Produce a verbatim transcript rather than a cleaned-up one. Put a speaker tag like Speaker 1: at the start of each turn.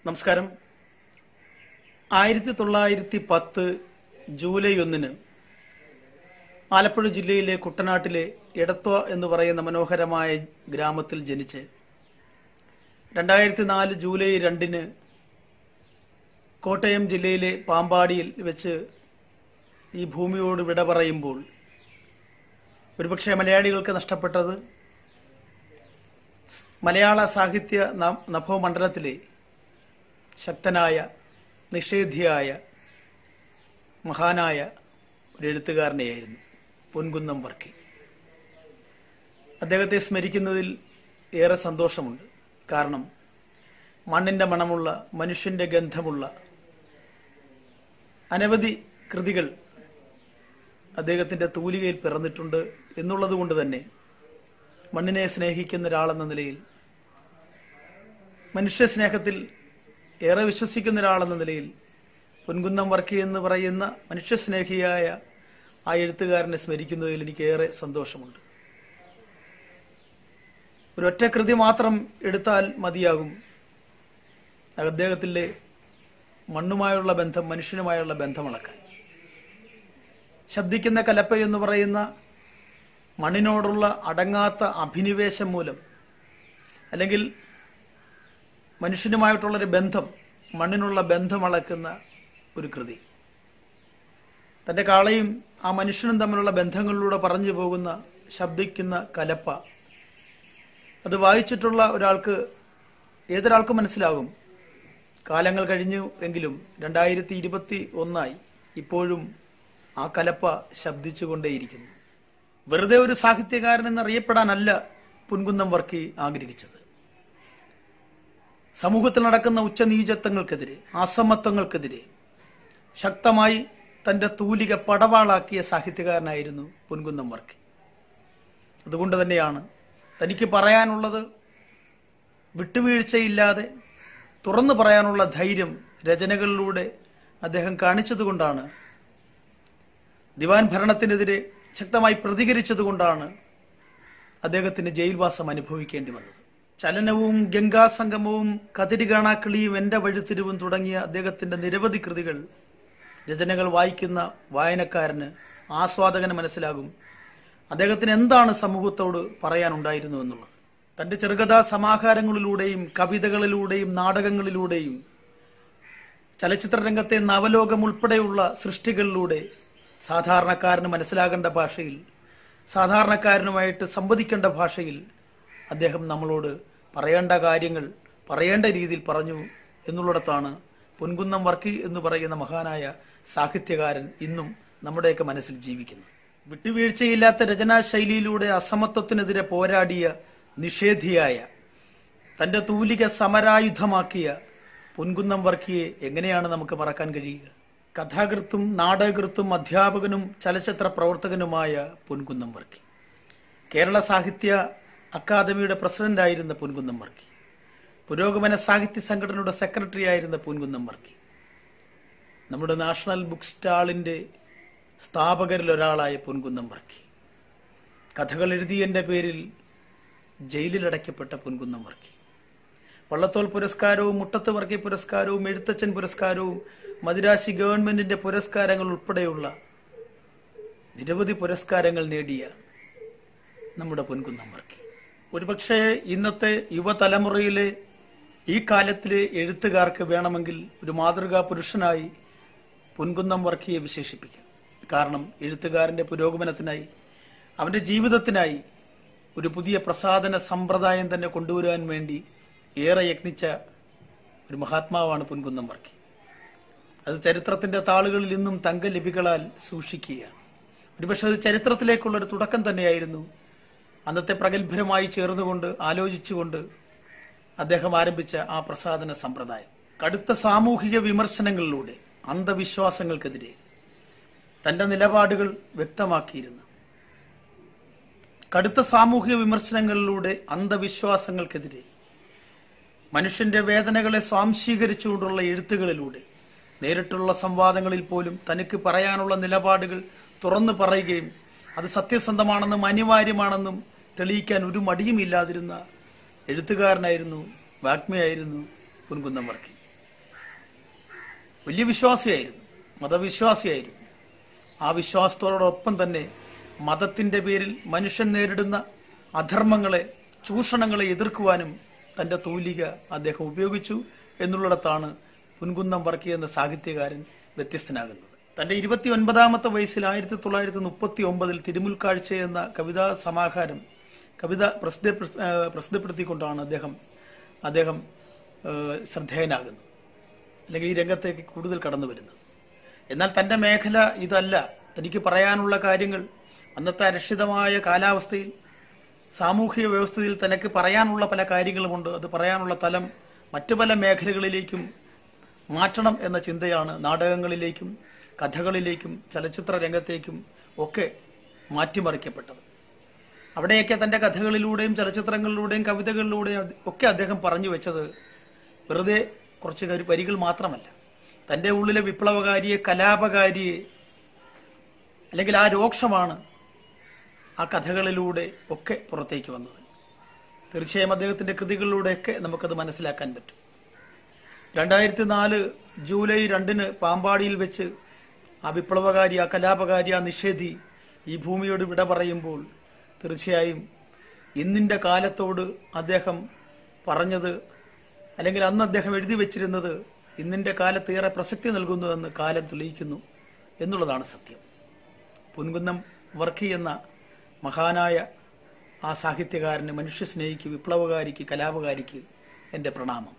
Speaker 1: നമസ്കാരം. ആയിരത്തി തൊള്ളായിരത്തി പത്ത് ജൂലൈ ഒന്നിന് ആലപ്പുഴ ജില്ലയിലെ കുട്ടനാട്ടിലെ എടത്വ എന്ന് പറയുന്ന മനോഹരമായ ഗ്രാമത്തിൽ ജനിച്ച് രണ്ടായിരത്തി നാല് ജൂലൈ രണ്ടിന് കോട്ടയം ജില്ലയിലെ പാമ്പാടിയിൽ വെച്ച് ഈ ഭൂമിയോട് വിട പറയുമ്പോൾ ഒരുപക്ഷെ മലയാളികൾക്ക് നഷ്ടപ്പെട്ടത് മലയാള സാഹിത്യ നഭോമണ്ഡലത്തിലെ ശക്തനായ നിഷേധിയായ മഹാനായ ഒരു എഴുത്തുകാരനെയായിരുന്നു പൊൻകുന്നം വർക്കി. അദ്ദേഹത്തെ സ്മരിക്കുന്നതിൽ ഏറെ സന്തോഷമുണ്ട്. കാരണം മണ്ണിന്റെ മണമുള്ള, മനുഷ്യന്റെ ഗന്ധമുള്ള അനവധി കൃതികൾ അദ്ദേഹത്തിന്റെ തൂലികയിൽ പിറന്നിട്ടുണ്ട് എന്നുള്ളത് കൊണ്ട് തന്നെ മണ്ണിനെ സ്നേഹിക്കുന്ന ഒരാളെന്ന നിലയിൽ, മനുഷ്യ സ്നേഹത്തിൽ ഏറെ വിശ്വസിക്കുന്ന ഒരാളെന്ന നിലയിൽ പൊൻകുന്നം വർക്കി എന്ന് പറയുന്ന മനുഷ്യസ്നേഹിയായ ആ എഴുത്തുകാരനെ സ്മരിക്കുന്നതിൽ എനിക്ക് ഏറെ സന്തോഷമുണ്ട്. ഒരൊറ്റ കൃതി മാത്രം എടുത്താൽ മതിയാകും അദ്ദേഹത്തിലെ മണ്ണുമായുള്ള ബന്ധം, മനുഷ്യനുമായുള്ള ബന്ധം അളക്കാൻ. ശബ്ദിക്കുന്ന കലപ്പ എന്ന് പറയുന്ന മണ്ണിനോടുള്ള അടങ്ങാത്ത അഭിനിവേശം മൂലം, അല്ലെങ്കിൽ മനുഷ്യനുമായിട്ടുള്ളൊരു ബന്ധം, മണ്ണിനുള്ള ബന്ധം അളക്കുന്ന ഒരു കൃതി. തന്റെ കാളയും ആ മനുഷ്യനും തമ്മിലുള്ള ബന്ധങ്ങളിലൂടെ പറഞ്ഞു പോകുന്ന ശബ്ദിക്കുന്ന കലപ്പ, അത് വായിച്ചിട്ടുള്ള ഒരാൾക്ക്, ഏതൊരാൾക്കും മനസ്സിലാകും. കാലങ്ങൾ കഴിഞ്ഞു എങ്കിലും രണ്ടായിരത്തി ഇരുപത്തി ഒന്നായി ഇപ്പോഴും ആ കലപ്പ ശബ്ദിച്ചുകൊണ്ടേയിരിക്കുന്നു. വെറുതെ ഒരു സാഹിത്യകാരൻ എന്നറിയപ്പെടാനല്ല പൊൻകുന്നം വർക്കി ആഗ്രഹിച്ചത്. സമൂഹത്തിൽ നടക്കുന്ന ഉച്ചനീചത്വങ്ങൾക്കെതിരെ, അസമത്വങ്ങൾക്കെതിരെ ശക്തമായി തന്റെ തൂലിക പടവാളാക്കിയ സാഹിത്യകാരനായിരുന്നു പൊൻകുന്നം വർക്കി. അതുകൊണ്ട് തന്നെയാണ് തനിക്ക് പറയാനുള്ളത് വിട്ടുവീഴ്ചയില്ലാതെ തുറന്നു പറയാനുള്ള ധൈര്യം രചനകളിലൂടെ അദ്ദേഹം കാണിച്ചതുകൊണ്ടാണ്, ദിവാൻ ഭരണത്തിനെതിരെ ശക്തമായി പ്രതികരിച്ചതുകൊണ്ടാണ് അദ്ദേഹത്തിന് ജയിൽവാസം അനുഭവിക്കേണ്ടി വന്നത്. ചലനവും ഗംഗാസംഗമവും കതിരികാണാക്കിളിയും എന്റെ വഴിത്തിരിവും തുടങ്ങിയ അദ്ദേഹത്തിന്റെ നിരവധി കൃതികൾ, രചനകൾ വായിക്കുന്ന വായനക്കാരന്, ആസ്വാദകന് മനസ്സിലാകും അദ്ദേഹത്തിന് എന്താണ് സമൂഹത്തോട് പറയാനുണ്ടായിരുന്നു എന്നുള്ളത്. തന്റെ ചെറുകഥാ സമാഹാരങ്ങളിലൂടെയും കവിതകളിലൂടെയും നാടകങ്ങളിലൂടെയും ചലച്ചിത്ര രംഗത്തെ നവലോകം ഉൾപ്പെടെയുള്ള സൃഷ്ടികളിലൂടെ സാധാരണക്കാരന് മനസ്സിലാകേണ്ട ഭാഷയിൽ, സാധാരണക്കാരനുമായിട്ട് സംവദിക്കേണ്ട ഭാഷയിൽ അദ്ദേഹം നമ്മളോട് പറയേണ്ട കാര്യങ്ങൾ പറയേണ്ട രീതിയിൽ പറഞ്ഞു എന്നുള്ളിടത്താണ് പൊൻകുന്നം വർക്കി എന്ന് പറയുന്ന മഹാനായ സാഹിത്യകാരൻ ഇന്നും നമ്മുടെയൊക്കെ മനസ്സിൽ ജീവിക്കുന്നത്. വിട്ടുവീഴ്ചയില്ലാത്ത രചനാശൈലിയിലൂടെ അസമത്വത്തിനെതിരെ പോരാടിയ നിഷേധിയായ, തന്റെ തൂലിക സമരായുധമാക്കിയ പൊൻകുന്നം വർക്കിയെ എങ്ങനെയാണ് നമുക്ക് മറക്കാൻ കഴിയുക? കഥാകൃത്തും നാടകകൃത്തും അധ്യാപകനും ചലച്ചിത്ര പ്രവർത്തകനുമായ പൊൻകുന്നം വർക്കി, കേരള സാഹിത്യ അക്കാദമിയുടെ പ്രസിഡന്റായിരുന്ന പൊൻകുന്നം വർക്കി, പുരോഗമന സാഹിത്യ സംഘടനയുടെ സെക്രട്ടറി ആയിരുന്ന പൊൻകുന്നം വർക്കി, നമ്മുടെ നാഷണൽ ബുക്ക് സ്റ്റാളിന്റെ സ്ഥാപകരിൽ ഒരാളായ പൊൻകുന്നം വർക്കി, കഥകൾ എഴുതിയതിന്റെ പേരിൽ ജയിലിലടയ്ക്കപ്പെട്ട പൊൻകുന്നം വർക്കി, വള്ളത്തോൾ പുരസ്കാരവും മുട്ടത്ത് വർക്കി പുരസ്കാരവും എഴുത്തച്ഛൻ പുരസ്കാരവും മദിരാശി ഗവൺമെന്റിന്റെ പുരസ്കാരങ്ങൾ ഉൾപ്പെടെയുള്ള നിരവധി പുരസ്കാരങ്ങൾ നേടിയ നമ്മുടെ പൊൻകുന്നം വർക്കി. ഒരുപക്ഷെ ഇന്നത്തെ യുവതലമുറയിലെ ഈ കാലത്തിലെ എഴുത്തുകാർക്ക് വേണമെങ്കിൽ ഒരു മാതൃകാ പുരുഷനായി പൊൻകുന്നം വർക്കിയെ വിശേഷിപ്പിക്കാം. കാരണം എഴുത്തുകാരന്റെ പുരോഗമനത്തിനായി, അവന്റെ ജീവിതത്തിനായി ഒരു പുതിയ പ്രസാധന സമ്പ്രദായം തന്നെ കൊണ്ടുവരാൻ വേണ്ടി ഏറെ യത്നിച്ച ഒരു മഹാത്മാവാണ് പൊൻകുന്നം വർക്കി. അത് ചരിത്രത്തിന്റെ താളുകളിൽ ഇന്നും തങ്കലിപികളാൽ സൂക്ഷിക്കുകയാണ്. ഒരുപക്ഷെ അത് ചരിത്രത്തിലേക്കുള്ള ഒരു തുടക്കം തന്നെയായിരുന്നു. അന്നത്തെ പ്രഗത്ഭരുമായി ചേർന്നുകൊണ്ട്, ആലോചിച്ചുകൊണ്ട് അദ്ദേഹം ആരംഭിച്ച ആ പ്രസാധന സമ്പ്രദായം കടുത്ത സാമൂഹിക വിമർശനങ്ങളിലൂടെ അന്ധവിശ്വാസങ്ങൾക്കെതിരെ തന്റെ നിലപാടുകൾ വ്യക്തമാക്കിയിരുന്നു. കടുത്ത സാമൂഹിക വിമർശനങ്ങളിലൂടെ അന്ധവിശ്വാസങ്ങൾക്കെതിരെ മനുഷ്യന്റെ വേദനകളെ സ്വാംശീകരിച്ചുകൊണ്ടുള്ള എഴുത്തുകളിലൂടെ നേരിട്ടുള്ള സംവാദങ്ങളിൽ പോലും തനിക്ക് പറയാനുള്ള നിലപാടുകൾ തുറന്നു പറയുകയും അത് സത്യസന്ധമാണെന്നും അനിവാര്യമാണെന്നും തെളിയിക്കാൻ ഒരു മടിയുമില്ലാതിരുന്ന എഴുത്തുകാരനായിരുന്നു, വാഗ്മിയായിരുന്നു പൊൻകുന്നം വർക്കി. വലിയ വിശ്വാസിയായിരുന്നു, മതവിശ്വാസിയായിരുന്നു. ആ വിശ്വാസത്തോടൊപ്പം തന്നെ മതത്തിന്റെ പേരിൽ മനുഷ്യൻ നേരിടുന്ന അധർമ്മങ്ങളെ, ചൂഷണങ്ങളെ എതിർക്കുവാനും തന്റെ തൂലിക അദ്ദേഹം ഉപയോഗിച്ചു എന്നുള്ളിടത്താണ് പൊൻകുന്നം വർക്കി എന്ന സാഹിത്യകാരൻ വ്യത്യസ്തനാകുന്നത്. തന്റെ ഇരുപത്തി ഒൻപതാമത്തെ വയസ്സിൽ ആയിരത്തി തൊള്ളായിരത്തി മുപ്പത്തി ഒമ്പതിൽ തിരുമുൽക്കാഴ്ച എന്ന കവിതാ സമാഹാരം കവിത പ്രസിദ്ധ പ്രസിദ്ധപ്പെടുത്തിക്കൊണ്ടാണ് അദ്ദേഹം അദ്ദേഹം ശ്രദ്ധേയനാകുന്നത്, അല്ലെങ്കിൽ ഈ രംഗത്തേക്ക് കൂടുതൽ കടന്നു വരുന്നത്. എന്നാൽ തന്റെ മേഖല ഇതല്ല. തനിക്ക് പറയാനുള്ള കാര്യങ്ങൾ അന്നത്തെ അരക്ഷിതമായ കാലാവസ്ഥയിൽ, സാമൂഹിക വ്യവസ്ഥയിൽ തനിക്ക് പറയാനുള്ള പല കാര്യങ്ങളുമുണ്ട്. അത് പറയാനുള്ള തലം മറ്റു പല മേഖലകളിലേക്കും മാറ്റണം എന്ന ചിന്തയാണ് നാടകങ്ങളിലേക്കും കഥകളിലേക്കും ചലച്ചിത്ര രംഗത്തേക്കും ഒക്കെ മാറ്റിമറിക്കപ്പെട്ടത്. അവിടെയൊക്കെ തന്റെ കഥകളിലൂടെയും ചലച്ചിത്രങ്ങളിലൂടെയും കവിതകളിലൂടെയും ഒക്കെ അദ്ദേഹം പറഞ്ഞു വെച്ചത് വെറുതെ കുറച്ച് വരികൾ മാത്രമല്ല. തന്റെ ഉള്ളിലെ വിപ്ലവകാരിയെ, കലാപകാരിയെ, അല്ലെങ്കിൽ ആ രോക്ഷമാണ് ആ കഥകളിലൂടെ ഒക്കെ പുറത്തേക്ക് വന്നത്. തീർച്ചയായും അദ്ദേഹത്തിന്റെ കൃതികളിലൂടെയൊക്കെ നമുക്കത് മനസ്സിലാക്കാൻ പറ്റും. രണ്ടായിരത്തി നാല് ജൂലൈ രണ്ടിന് പാമ്പാടിയിൽ വെച്ച് ആ വിപ്ലവകാരി, ആ കലാപകാരി, ആ നിഷേധി ഈ ഭൂമിയോട് വിട പറയുമ്പോൾ തീർച്ചയായും ഇന്നിന്റെ കാലത്തോട് അദ്ദേഹം പറഞ്ഞത്, അല്ലെങ്കിൽ അന്ന് അദ്ദേഹം എഴുതി വെച്ചിരുന്നത് ഇന്നിന്റെ കാലത്ത് ഏറെ പ്രസക്തി നൽകുന്നുവെന്ന് കാലം തെളിയിക്കുന്നു എന്നുള്ളതാണ് സത്യം. പൊൻകുന്നം വർക്കി എന്ന മഹാനായ ആ സാഹിത്യകാരന്, മനുഷ്യസ്നേഹിക്ക്, വിപ്ലവകാരിക്ക്, കലാപകാരിക്ക് എൻ്റെ പ്രണാമം.